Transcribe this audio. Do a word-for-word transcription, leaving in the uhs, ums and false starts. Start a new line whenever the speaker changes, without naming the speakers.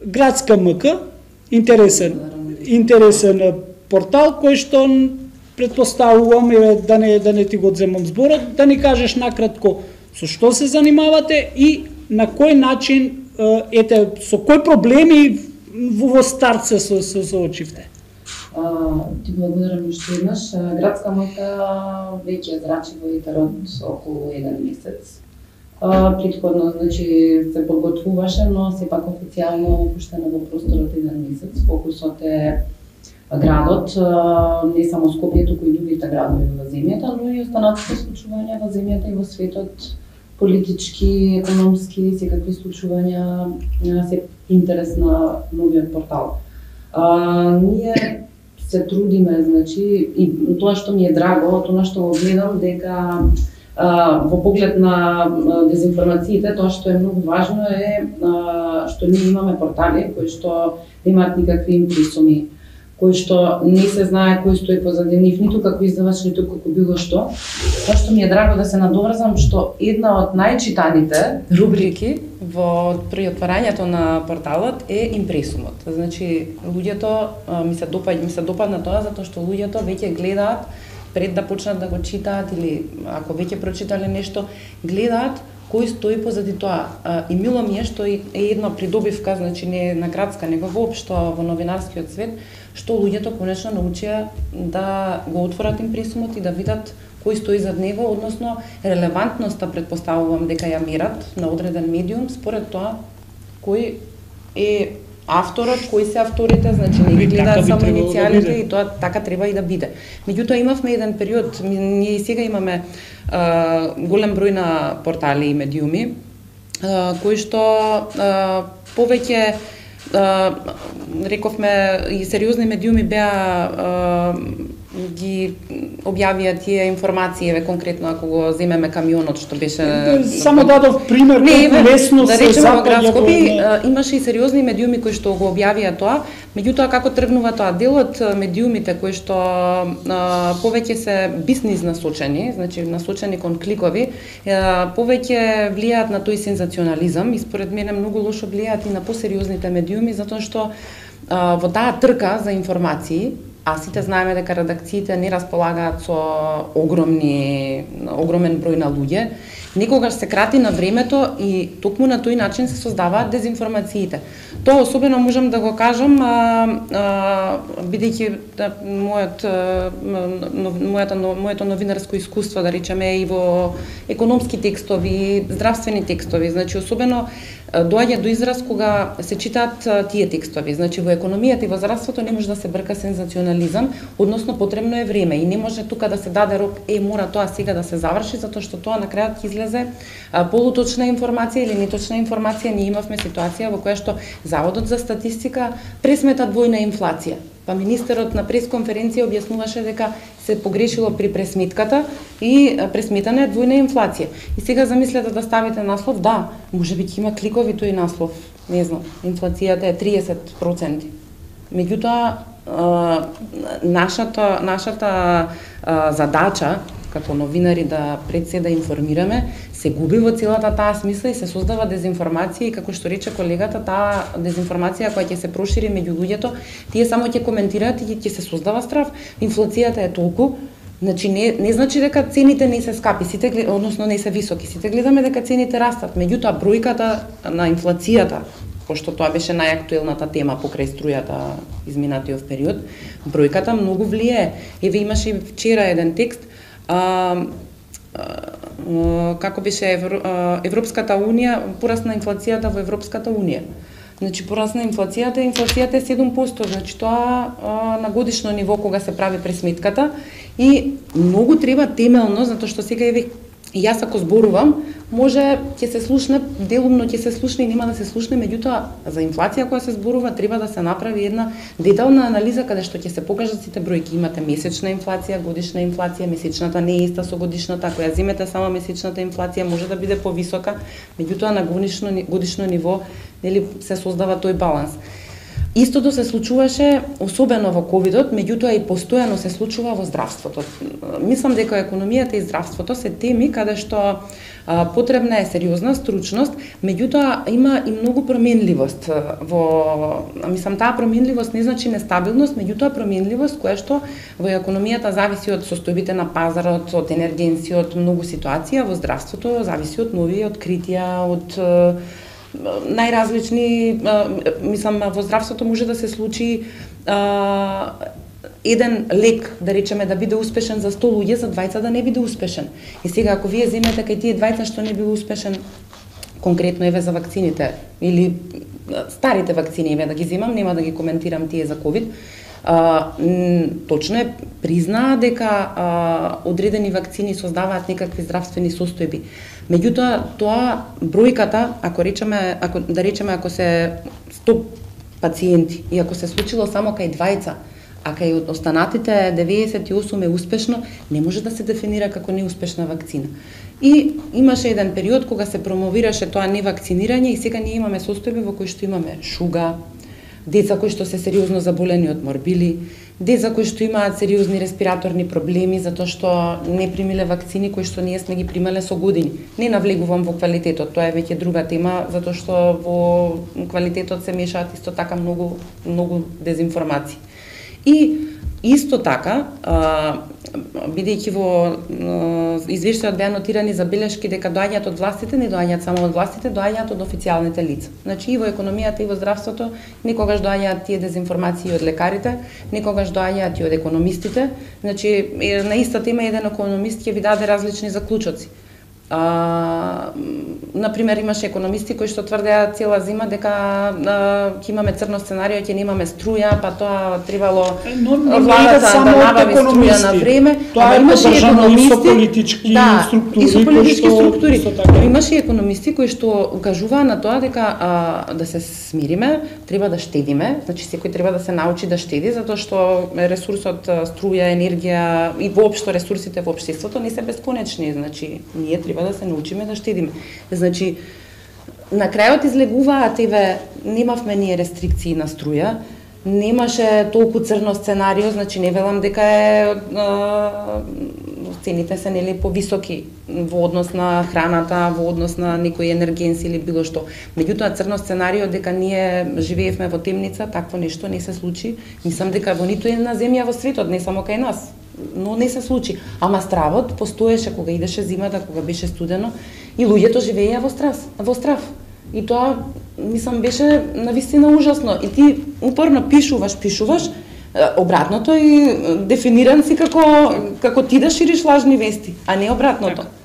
Градска МК, интересен, интересен портал кој што претпоставувам, да не да не ти го земам зборот, да ни кажеш накратко со што се занимавате и на кој начин, ете, со кои проблеми во старт се соочивте?
Ти благодарам уште еднаш. Градска МК веќе зрачи во етер од околу еден месец. Претходно, значи, се подготвуваше, но сепак официјално пуштено во просторот еден месец. Фокусот е градот, не само Скопје, туку и другите градови во земјата, но и останатите случувања во земјата и во светот, политички, економски, секакви случувања, се интерес на новиот портал. А, ние се трудиме, значи, и тоа што ми е драго, тоа што го гледам, дека а, во поглед на дезинформациите, тоа што е многу важно е а, што ние имаме портали кои што немаат никакви импресуми, кои што не се знае кој стои позади нив, ниту како издавач, ниту како било што. Тоа што ми е драго да се надоврзам, што една од најчитаните рубрики во при отварањето на порталот е импресумот. Значи, луѓето ми се допаѓа, ми се допадна тоа затоа што луѓето веќе гледаат пред да почнат да го читаат или ако веќе прочитале нешто, гледаат кој стои позади тоа. И мило ми е што е една придобивка, значи не на градска, него воопшто во новинарскиот свет, што луѓето конечно научија да го отворат импресумот и да видат кој стои зад него, односно релевантноста предпоставувам дека ја мерат на одреден медиум според тоа кој е авторот, кои се авторите, значи не ги гледаат само иницијалите и тоа така треба и да биде. Меѓутоа имавме еден период, ние и сега имаме а, голем број на портали и медиуми а, кои што а, повеќе а, рековме и сериозни медиуми беа а, ги објавија тие информации, еве конкретно ако го земеме камионот што беше
само дадов пример колку лесно
да
се
запаѓа во имаше и сериозни медиуми кои што го објавија тоа, меѓутоа како тргнува тоа, дел од медиумите кои што а, повеќе се бизнис насочени, значи насочени кон кликови, а, повеќе влијаат на тој сензационализам и според мене многу лошо влијаат и на посериозните медиуми затоа што а, во таа трка за информации, а сите знаеме дека редакциите не располагаат со огромни, огромен број на луѓе, некогаш се крати на времето и токму на тој начин се создаваат дезинформациите. Тоа особено можам да го кажам, а, а, бидејќи да, мојот, мојата, моето новинарско искуство, да речеме, и во економски текстови, здравствени текстови, значи особено доаѓа до израз кога се читаат тие текстови. Значи во економијата и во здравството не може да се брка сензационализам, односно потребно е време и не може тука да се даде рок, е мора тоа сега да се заврши затоа што тоа на крајот ќе излезе а, полуточна информација или неточна информација. Ние имавме ситуација во која што Заводот за статистика пресмета двојна инфлација. Па министерот на пресконференција објаснуваше дека се погрешило при пресметката и пресметана е двојна инфлација. И сега замислете да ставите наслов, да, можеби ќе има кликови тој наслов, не знам, инфлацијата е триесет проценти. Меѓутоа, нашата, нашата задача како новинари да пред се да информираме, се губи во целата таа смисла и се создава дезинформација и како што рече колегата, таа дезинформација која ќе се прошири меѓу луѓето, тие само ќе коментираат и ќе се создава страв. Инфлацијата е толку, значи не не значи дека цените не се скапи, сите односно не се високи, сите гледаме дека цените растат, меѓутоа бројката на инфлацијата, пошто тоа беше најактуелната тема покрај струјата изминатиот период, бројката многу влијае. Еве имаше и вчера еден текст, а, а, како беше Евро, а, Европската унија, порасна инфлацијата во Европската унија. Значи порасна инфлацијата, инфлацијата е седум проценти, значи тоа а, на годишно ниво кога се прави пресметката и многу треба темелно, затоа што сега еве јас ако зборувам, може ќе се слушне, делумно ќе се слушне и нема да се слушне, меѓутоа за инфлација која се зборува треба да се направи една детална анализа каде што ќе се покажат сите бројки. Имате месечна инфлација, годишна инфлација, месечната не е иста со годишната, ако ја земете само месечната инфлација може да биде повисока, меѓутоа на годишно годишно ниво нели се создава тој баланс.
Истото се случуваше особено во ковидот, меѓутоа и постојано се случува во здравството. Мислам дека економијата и здравството се теми каде што а, потребна е сериозна стручност, меѓутоа има и многу променливост во мислам таа променливост не значи нестабилност, меѓутоа променливост која што во економијата зависи од состојбите на пазарот, од енергенци, од многу ситуации, во здравството зависи од нови откритија, од најразлични, мислам, во здравството може да се случи а, еден лек, да речеме, да биде успешен за сто луѓе, за двајца да не биде успешен. И сега, ако вие земете кај тие двајца што не бил успешен, конкретно еве за вакцините, или старите вакцини, еве да ги земам, нема да ги коментирам тие за ковид, А, точно е признаа дека а, одредени вакцини создаваат некакви здравствени состојби. Меѓутоа, тоа бројката, ако речеме, ако да речеме ако се сто пациенти и ако се случило само кај двајца, а кај останатите деветдесет и осум е успешно, не може да се дефинира како неуспешна вакцина. И имаше еден период кога се промовираше тоа невакцинирање и сега ние имаме состојби во кои што имаме шуга, деца кои што се сериозно заболени од морбили, деца кои што имаат сериозни респираторни проблеми затоа што не примиле вакцини кои што ние сме ги примале со години. Не навлегувам во квалитетот, тоа е веќе друга тема, затоа што во квалитетот се мешаат исто така многу многу дезинформации. И исто така, бидејќи во извештајот беа нотирани забелешки дека доаѓаат од властите, не доаѓаат само од властите, доаѓаат од официјалните лица. Значи и во економијата и во здравството некогаш доаѓаат тие дезинформации од лекарите, некогаш доаѓаат и од економистите. Значи на иста тема еден економист ќе ви даде различни заклучоци. А, например, имаше економисти кои што тврдеа цела зима дека ќе имаме црно сценарио, ќе немаме струја, па тоа требало владата да набави струја на време.
Тоа имаше економисти, политички
да,
структури,
и со политички
што,
структури.
така...
Имаше економисти кои што укажуваа на тоа дека а, да се смириме, треба да штедиме, значи секој треба да се научи да штеди, затоа што ресурсот струја, енергија и воопшто ресурсите во општеството не се бесконечни, значи ние треба да се научиме да штедиме. Значи, на крајот излегуваат, еве, немавме ние рестрикции на струја, немаше толку црно сценарио, значи не велам дека е а, цените се нели повисоки во однос на храната, во однос на некои енергенси или било што. Меѓутоа црно сценарио дека ние живеевме во темница, такво нешто не се случи. Мислам дека во ниту една земја во светот, не само кај нас, но не се случи. Ама стравот постоеше кога идеше зимата, кога беше студено и луѓето живееја во страх, во страв. И тоа, мислам, беше навистина ужасно. И ти упорно пишуваш, пишуваш, обратното и дефиниран си како како ти да шириш лажни вести, а не обратното.